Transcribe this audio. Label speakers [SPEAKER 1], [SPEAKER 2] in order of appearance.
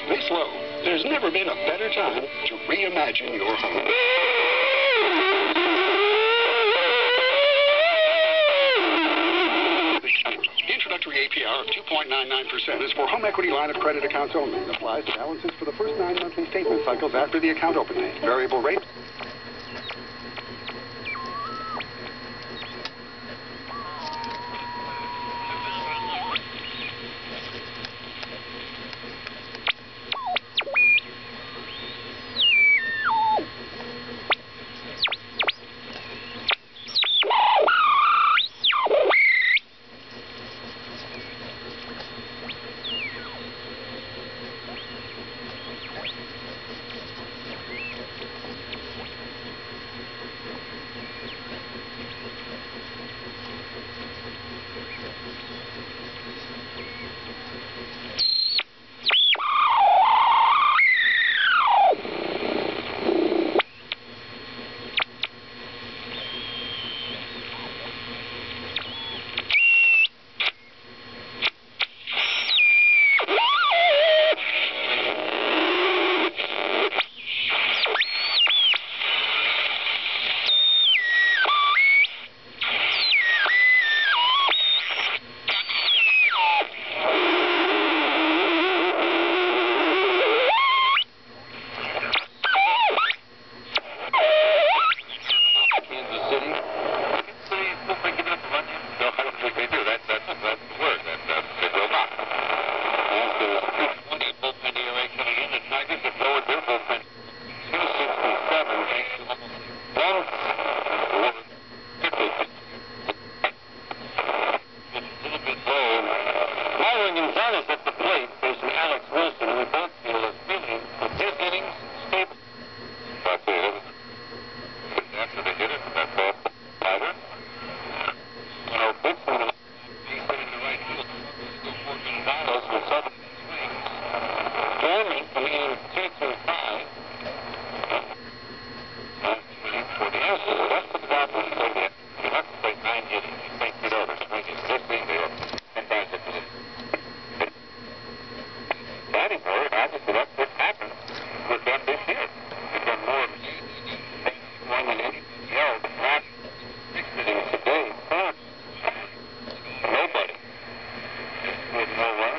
[SPEAKER 1] This low, there's never been a better time to reimagine your home. Introductory APR of 2.99% is for home equity line of credit accounts only. Applies to balances for the first 9 monthly statement cycles after the account open date. Variable rate. Nobody would know